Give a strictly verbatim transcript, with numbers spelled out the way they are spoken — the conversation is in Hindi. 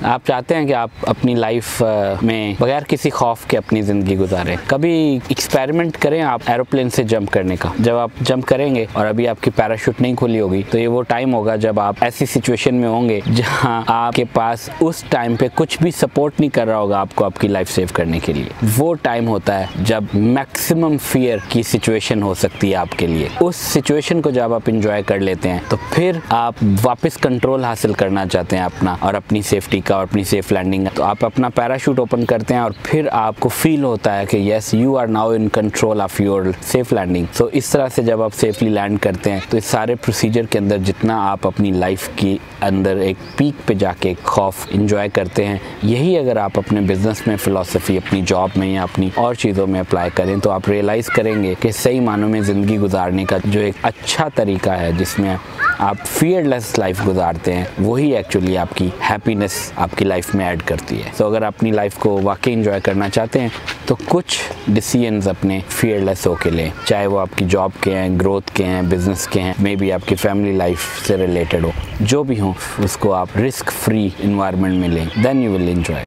आप चाहते हैं कि आप अपनी लाइफ में बगैर किसी खौफ के अपनी ज़िंदगी गुजारें। कभी एक्सपेरिमेंट करें आप एरोप्लेन से जंप करने का। जब आप जंप करेंगे और अभी आपकी पैराशूट नहीं खुली होगी तो ये वो टाइम होगा जब आप ऐसी सिचुएशन में होंगे जहां आपके पास उस टाइम पे कुछ भी सपोर्ट नहीं कर रहा होगा आपको आपकी लाइफ सेव करने के लिए। वो टाइम होता है जब मैक्सिमम फियर की सिचुएशन हो सकती है आपके लिए। उस सिचुएशन को जब आप इंजॉय कर लेते हैं तो फिर आप वापस कंट्रोल हासिल करना चाहते हैं अपना और अपनी सेफ्टी का और अपनी सेफ लैंडिंग। तो आप अपना पैराशूट ओपन करते हैं और फिर आपको फील होता है कि yes you are now in control of your safe landing. तो इस तरह से जब आप सेफली लैंड करते हैं तो इस सारे प्रोसीजर के अंदर जितना आप अपनी लाइफ के अंदर एक पीक पे जाके खौफ इंजॉय करते हैं, यही अगर आप अपने बिजनेस में फिलॉसफी अपनी जॉब में या अपनी और चीज़ों में अप्लाई करें तो आप रियलाइज़ करेंगे कि सही मानों में ज़िंदगी गुजारने का जो एक अच्छा तरीका है जिसमें आप फियरलेस लाइफ गुजारते हैं, वही एक्चुअली आपकी हैप्पीनेस आपकी लाइफ में ऐड करती है। तो अगर अपनी लाइफ को वाकई एंजॉय करना चाहते हैं तो कुछ डिसीजंस अपने फियरलेस होके लें, चाहे वो आपकी जॉब के हैं, ग्रोथ के हैं, बिजनेस के हैं, मे बी आपकी फैमिली लाइफ से रिलेटेड हो, जो भी हो उसको आप रिस्क फ्री इन्वायरमेंट में लें, देन यू विल एंजॉय।